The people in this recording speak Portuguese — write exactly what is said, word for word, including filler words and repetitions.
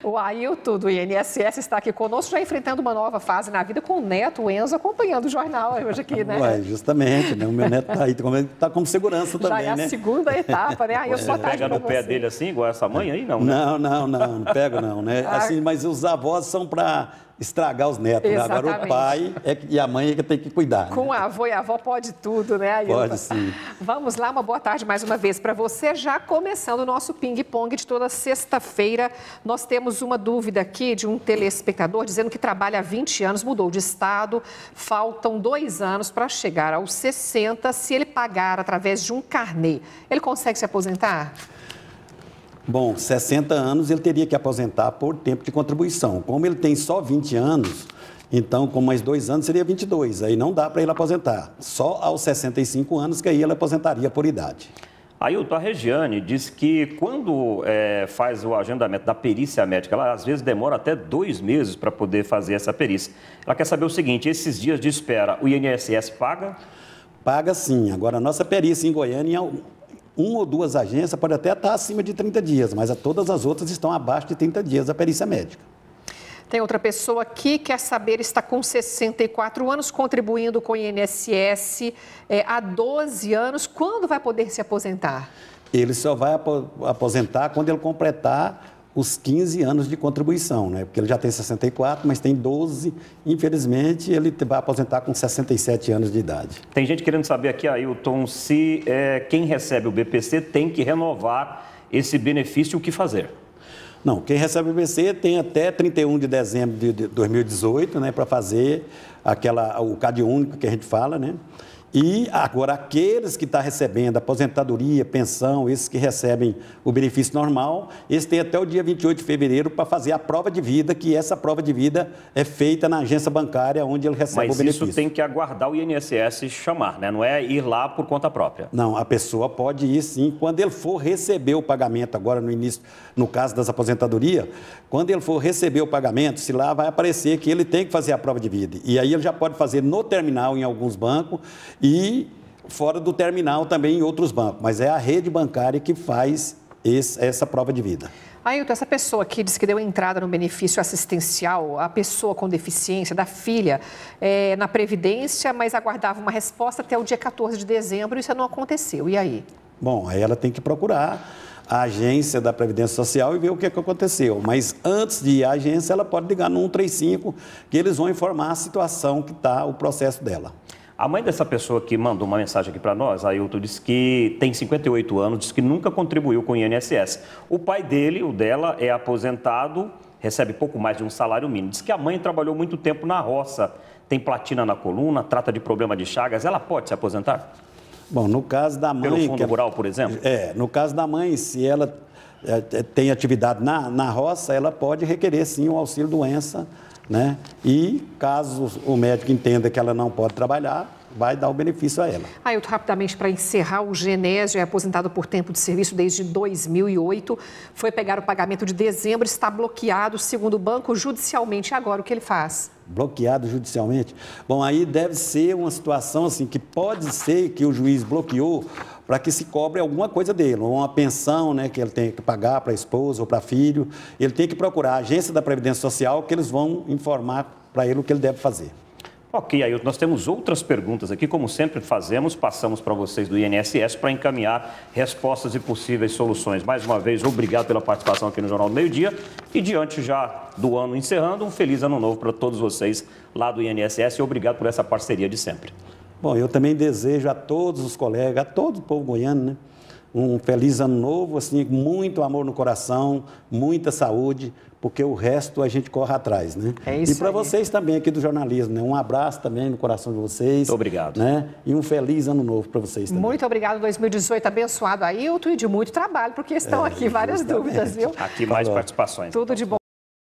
O Ailton, do I N S S, está aqui conosco, já enfrentando uma nova fase na vida com o neto, o Enzo, acompanhando o jornal hoje aqui, né? Ué, justamente, né? O meu neto está aí, está como segurança também, né? Já é a né? segunda etapa, né? Ailton, Você boa tarde pega no pra pé você. dele assim, igual essa mãe aí, não, né? Não, não, não, não pego não, né? Assim, mas os avós são para estragar os netos, né? Agora o pai é que, e a mãe é que tem que cuidar. Com né? a avô e a avó pode tudo, né, Ailton? Pode sim. Vamos lá, uma boa tarde mais uma vez para você. Já começando o nosso ping-pong de toda sexta-feira, nós temos uma dúvida aqui de um telespectador dizendo que trabalha há vinte anos, mudou de estado, faltam dois anos para chegar aos sessenta. Se ele pagar através de um carnê, ele consegue se aposentar? Bom, sessenta anos ele teria que aposentar por tempo de contribuição. Como ele tem só vinte anos, então com mais dois anos seria vinte e dois. Aí não dá para ele aposentar. Só aos sessenta e cinco anos que aí ele aposentaria por idade. Ailton, a Regiane disse que quando é, faz o agendamento da perícia médica, ela às vezes demora até dois meses para poder fazer essa perícia. Ela quer saber o seguinte, esses dias de espera, o I N S S paga? Paga sim. Agora, a nossa perícia em Goiânia, uma ou duas agências pode até estar acima de trinta dias, mas todas as outras estão abaixo de trinta dias da perícia médica. Tem outra pessoa aqui que quer saber, está com sessenta e quatro anos, contribuindo com o I N S S é, há doze anos. Quando vai poder se aposentar? Ele só vai aposentar quando ele completar os quinze anos de contribuição, né? Porque ele já tem sessenta e quatro, mas tem doze. Infelizmente, ele vai aposentar com sessenta e sete anos de idade. Tem gente querendo saber aqui, Ailton, se é, quem recebe o B P C tem que renovar esse benefício, o que fazer? Não, quem recebe o B P C tem até trinta e um de dezembro de dois mil e dezoito, né, para fazer aquela, o C A D único que a gente fala, né? E agora, aqueles que estão recebendo aposentadoria, pensão, esses que recebem o benefício normal, eles têm até o dia vinte e oito de fevereiro para fazer a prova de vida, que essa prova de vida é feita na agência bancária onde ele recebe Mas o benefício. Mas isso tem que aguardar o I N S S chamar, né? Não é ir lá por conta própria. Não, a pessoa pode ir sim, quando ele for receber o pagamento, agora no início, no caso das aposentadorias, quando ele for receber o pagamento, se lá vai aparecer que ele tem que fazer a prova de vida. E aí ele já pode fazer no terminal em alguns bancos, e fora do terminal também em outros bancos, mas é a rede bancária que faz esse, essa prova de vida. Ailton, essa pessoa que disse que deu entrada no benefício assistencial, a pessoa com deficiência, da filha, é, na Previdência, mas aguardava uma resposta até o dia quatorze de dezembro, isso não aconteceu. E aí? Bom, aí ela tem que procurar a agência da Previdência Social e ver o que, é que aconteceu. Mas antes de ir à agência, ela pode ligar no um três cinco, que eles vão informar a situação que está, o processo dela. A mãe dessa pessoa que mandou uma mensagem aqui para nós, Ailton, disse que tem cinquenta e oito anos, disse que nunca contribuiu com o I N S S. O pai dele, o dela, é aposentado, recebe pouco mais de um salário mínimo. Diz que a mãe trabalhou muito tempo na roça, tem platina na coluna, trata de problema de chagas. Ela pode se aposentar? Bom, no caso da mãe... Pelo fundo que, rural, por exemplo? É, no caso da mãe, se ela é, tem atividade na, na roça, ela pode requerer sim o auxílio-doença, né? E caso o médico entenda que ela não pode trabalhar, vai dar o benefício a ela. Ailton, rapidamente para encerrar, o Genésio é aposentado por tempo de serviço desde dois mil e oito, foi pegar o pagamento de dezembro, está bloqueado, segundo o banco, judicialmente. Agora, o que ele faz? Bloqueado judicialmente? Bom, aí deve ser uma situação assim, que pode ser que o juiz bloqueou para que se cobre alguma coisa dele, ou uma pensão, né, que ele tem que pagar para a esposa ou para filho. Ele tem que procurar a agência da Previdência Social, que eles vão informar para ele o que ele deve fazer. Ok, Ailton, nós temos outras perguntas aqui, como sempre fazemos, passamos para vocês do I N S S para encaminhar respostas e possíveis soluções. Mais uma vez, obrigado pela participação aqui no Jornal do Meio-Dia e diante já do ano encerrando, um feliz ano novo para todos vocês lá do I N S S e obrigado por essa parceria de sempre. Bom, eu também desejo a todos os colegas, a todo o povo goiano, né, um feliz ano novo, assim, muito amor no coração, muita saúde, porque o resto a gente corre atrás, né? É isso. E para vocês também aqui do jornalismo, né? Um abraço também no coração de vocês. Muito obrigado. Né? E um feliz ano novo para vocês também. Muito obrigado, dois mil e dezoito abençoado, Ailton, e de muito trabalho, porque estão É, aqui várias justamente. dúvidas, viu? Aqui mais Falou. participações. Tudo de bom.